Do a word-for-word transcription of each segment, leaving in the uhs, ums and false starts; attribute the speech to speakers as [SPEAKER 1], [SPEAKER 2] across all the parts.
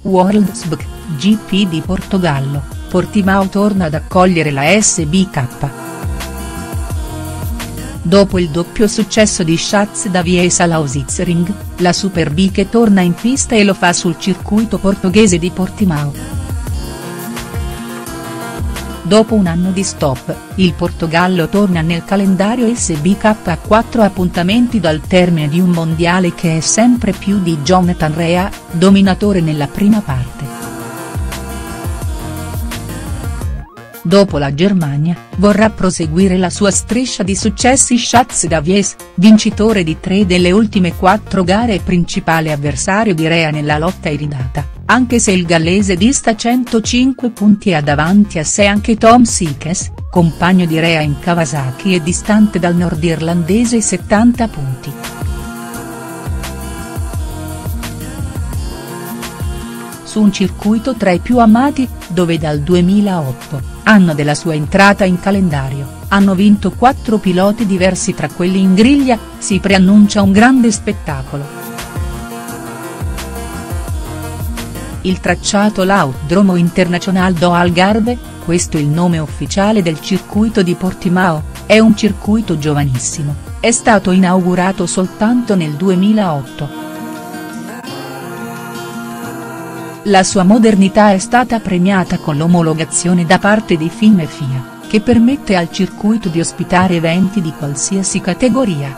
[SPEAKER 1] World S B K, G P di Portogallo, Portimao torna ad accogliere la S B K. Dopo il doppio successo di Schatz Davies all'Ausitzring, la Superbike torna in pista e lo fa sul circuito portoghese di Portimao. Dopo un anno di stop, il Portogallo torna nel calendario S B K a quattro appuntamenti dal termine di un mondiale che è sempre più di Jonathan Rea, dominatore nella prima parte. Dopo la Germania, vorrà proseguire la sua striscia di successi Schatz Davies, vincitore di tre delle ultime quattro gare e principale avversario di Rea nella lotta iridata, anche se il gallese dista centocinque punti e ha davanti a sé anche Tom Sykes, compagno di Rea in Kawasaki e distante dal nordirlandese settanta punti. Su un circuito tra i più amati, dove dal duemilaotto, anno della sua entrata in calendario, hanno vinto quattro piloti diversi tra quelli in griglia, si preannuncia un grande spettacolo. Il tracciato l'Autodromo Internacional do Algarve, questo il nome ufficiale del circuito di Portimao, è un circuito giovanissimo, è stato inaugurato soltanto nel duemilaotto. La sua modernità è stata premiata con l'omologazione da parte di F I M e F I A, che permette al circuito di ospitare eventi di qualsiasi categoria.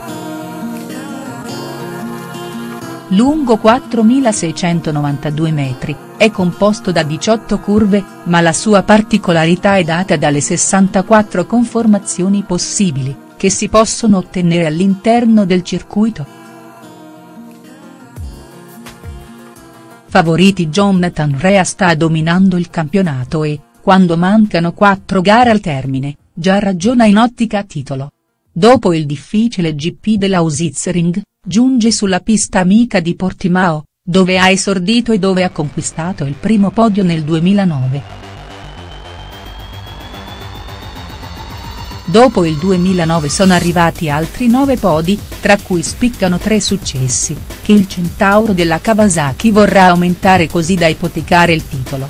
[SPEAKER 1] Lungo quattromilaseicentonovantadue metri, è composto da diciotto curve, ma la sua particolarità è data dalle sessantaquattro conformazioni possibili, che si possono ottenere all'interno del circuito. Favoriti Jonathan Rea sta dominando il campionato e, quando mancano quattro gare al termine, già ragiona in ottica titolo. Dopo il difficile G P dell'Ausitzring, giunge sulla pista amica di Portimao, dove ha esordito e dove ha conquistato il primo podio nel duemilanove. Dopo il duemilanove sono arrivati altri nove podi, tra cui spiccano tre successi, che il centauro della Kawasaki vorrà aumentare così da ipotecare il titolo.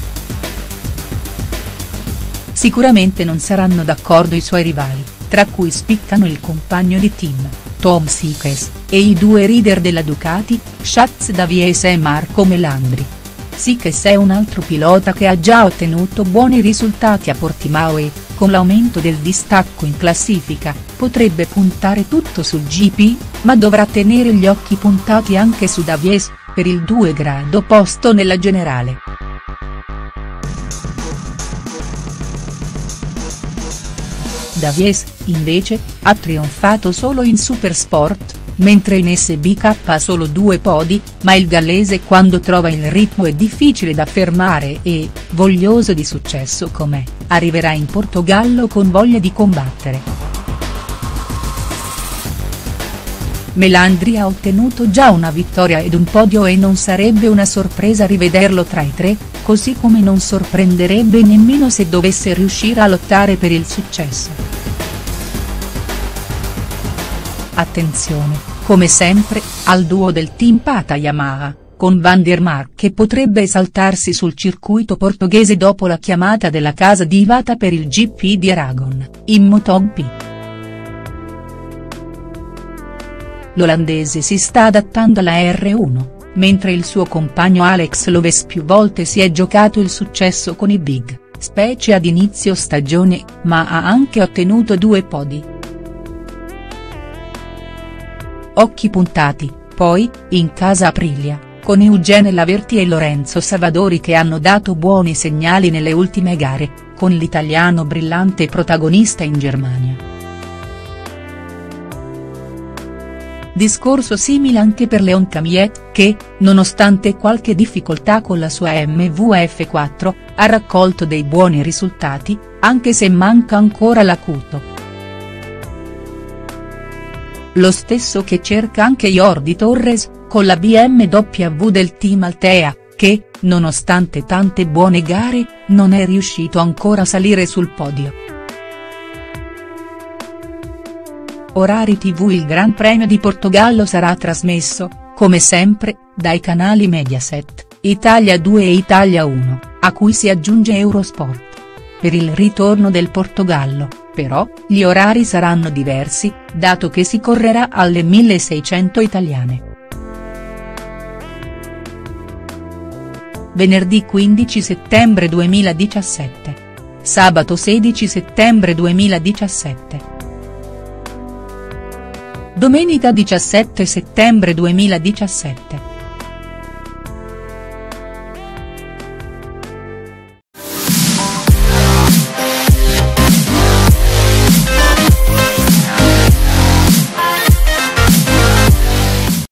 [SPEAKER 1] Sicuramente non saranno d'accordo i suoi rivali, tra cui spiccano il compagno di team, Tom Sykes, e i due leader della Ducati, Schatz Davies e Marco Melandri. Sykes è un altro pilota che ha già ottenuto buoni risultati a Portimao e, con l'aumento del distacco in classifica, potrebbe puntare tutto sul G P, ma dovrà tenere gli occhi puntati anche su Davies, per il due grado posto nella generale. Davies, invece, ha trionfato solo in Supersport, mentre in S B K ha solo due podi, ma il gallese quando trova il ritmo è difficile da fermare e, voglioso di successo com'è, arriverà in Portogallo con voglia di combattere. Melandri ha ottenuto già una vittoria ed un podio e non sarebbe una sorpresa rivederlo tra i tre, così come non sorprenderebbe nemmeno se dovesse riuscire a lottare per il successo. Attenzione, come sempre, al duo del team Pata Yamaha, con Van der Mark che potrebbe esaltarsi sul circuito portoghese dopo la chiamata della casa di Iwata per il G P di Aragon, in MotoGP. L'olandese si sta adattando alla R uno, mentre il suo compagno Alex Loves più volte si è giocato il successo con i big, specie ad inizio stagione, ma ha anche ottenuto due podi. Occhi puntati, poi, in casa Aprilia, con Eugene Laverty e Lorenzo Savadori che hanno dato buoni segnali nelle ultime gare, con l'italiano brillante protagonista in Germania. Discorso simile anche per Leon Camiet, che, nonostante qualche difficoltà con la sua M V F quattro, ha raccolto dei buoni risultati, anche se manca ancora l'acuto. Lo stesso che cerca anche Jordi Torres, con la B M W del team Altea, che, nonostante tante buone gare, non è riuscito ancora a salire sul podio. Orari tivù. Il Gran Premio di Portogallo sarà trasmesso, come sempre, dai canali Mediaset, Italia due e Italia uno, a cui si aggiunge Eurosport. Per il ritorno del Portogallo, però, gli orari saranno diversi, dato che si correrà alle milleseicento italiane. Venerdì quindici settembre duemiladiciassette. Sabato sedici settembre duemiladiciassette. Domenica diciassette settembre duemiladiciassette.